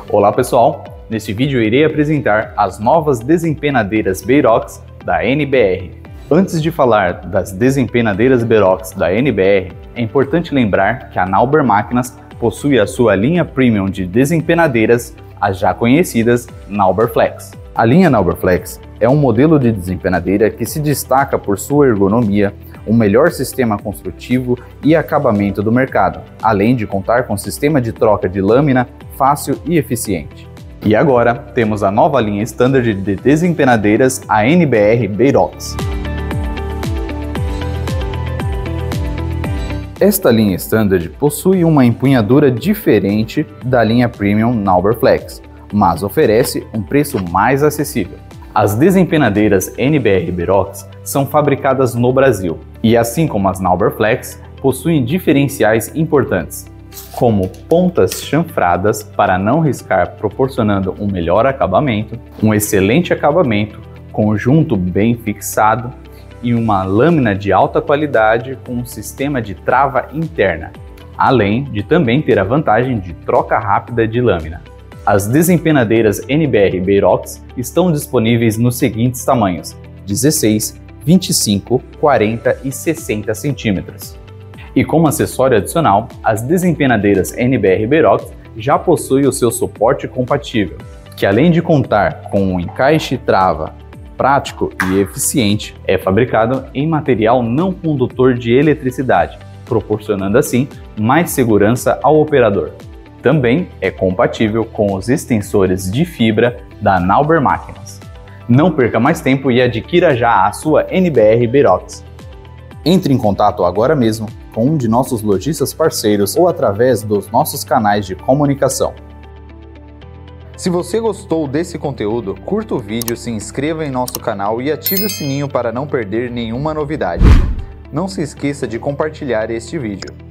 Olá pessoal, neste vídeo eu irei apresentar as novas desempenadeiras Beirox da NBR. Antes de falar das desempenadeiras Beirox da NBR, é importante lembrar que a Nauber Máquinas possui a sua linha premium de desempenadeiras, as já conhecidas Nauber Flex. A linha Nauber Flex é um modelo de desempenadeira que se destaca por sua ergonomia, um melhor sistema construtivo e acabamento do mercado, além de contar com sistema de troca de lâmina fácil e eficiente. E agora temos a nova linha standard de desempenadeiras, a NBR Beirox. Esta linha standard possui uma empunhadura diferente da linha premium Nauber Flex, mas oferece um preço mais acessível. As desempenadeiras NBR Beirox são fabricadas no Brasil e, assim como as Nauber Flex, possuem diferenciais importantes, como pontas chanfradas para não riscar, proporcionando um melhor acabamento, um excelente acabamento, conjunto bem fixado e uma lâmina de alta qualidade com um sistema de trava interna, além de também ter a vantagem de troca rápida de lâmina. As desempenadeiras NBR Beirox estão disponíveis nos seguintes tamanhos: 16, 25, 40 e 60 centímetros. E como acessório adicional, as desempenadeiras NBR Beirox já possuem o seu suporte compatível, que além de contar com um encaixe trava prático e eficiente, é fabricado em material não condutor de eletricidade, proporcionando assim mais segurança ao operador. Também é compatível com os extensores de fibra da Nauber Máquinas. Não perca mais tempo e adquira já a sua NBR Beirox. Entre em contato agora mesmo com um de nossos lojistas parceiros ou através dos nossos canais de comunicação. Se você gostou desse conteúdo, curta o vídeo, se inscreva em nosso canal e ative o sininho para não perder nenhuma novidade. Não se esqueça de compartilhar este vídeo.